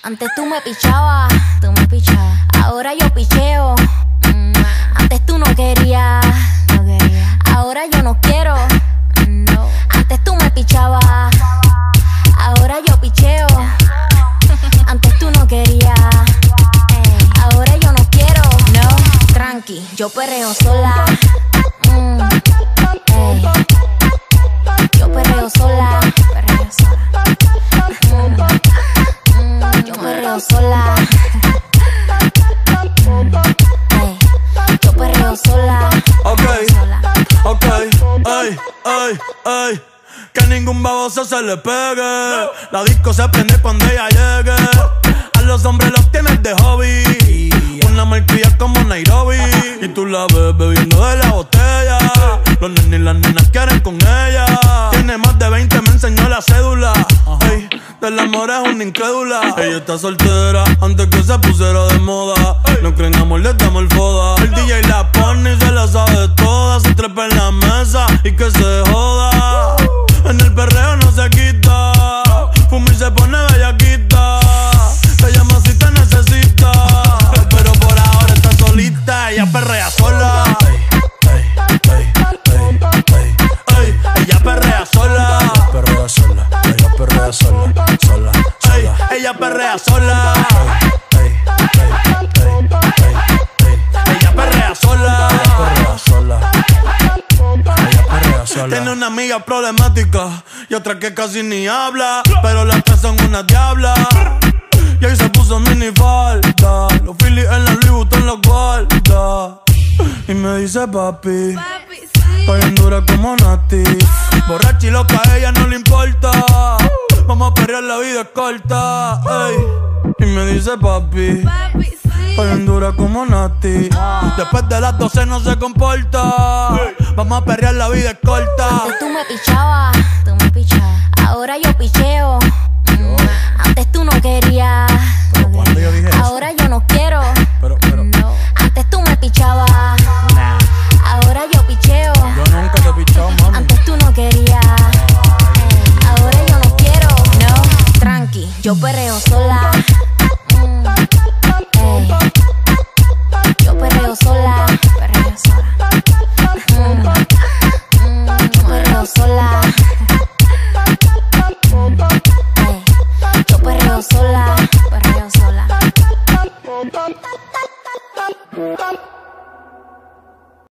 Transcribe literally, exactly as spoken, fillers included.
Antes tú me pichabas, tú me pichabas. Ahora yo picheo. Mm. Antes tú no querías, no quería. Ahora yo no quiero. No. Antes tú me pichabas. Ahora yo picheo. Antes tú no querías. Ey. Ahora yo no quiero. No. Tranqui, yo perreo sola. Mm. Ey. Yo perreo sola. Perreo sola. Mm. Yo perreo sola. Ey, yo perreo sola. Ok, sola. ok, ey, ey, ey. Que ningún baboso se le pegue. La disco se prende cuando ella llegue. A los hombres los tienes de hobby. Una marquilla como Nairobi. Y tú la ves bebiendo de la botella. Los nenes y las nenas quieren con ella. Tiene más de veinte, me enseñó la cédula. Ey, del amor es una incrédula. Ella está soltera antes que se pusiera de moda. No creen amor, le damos el foda. El D J la pone y se la sabe toda. Se trepa en la mesa y que se joda. En el perreo no se quita. Fuma y se pone bellaquita. Te llama si te necesita. Pero por ahora está solita. Ella perrea sola. Ella perrea sola. Ella perrea sola. Ella perrea sola. Sola, sola. Ella perrea sola. Ella perrea sola. Perrea sola. Ella perrea sola. Tiene una amiga problemática y otra que casi ni habla, pero las tres son una diabla. Y ahí se puso mini falta. Los Phillies en la Louis Vuitton los guarda. Y me dice papi, Papi, sí. estoy en dura como Nati. Borracha y loca, a ella no le importa. Vamos a perrear, la vida es corta. Ey. Y me dice papi, Papi, sí. estoy en dura como Nati. Después de las doce no se comporta. Vamos a perrear, la vida es corta. Antes tú me pichabas, tú me pichabas. Ahora yo picheo. Mm. Antes tú no querías. Pero cuando yo dije eso. Ahora yo no quiero. Pero, pero. No. Antes tú me pichabas. Nah. Ahora yo picheo. Yo nunca te he pichado, mami. Antes tú no querías. Ey, ahora yo no quiero. No. Tranqui, yo perreo sola.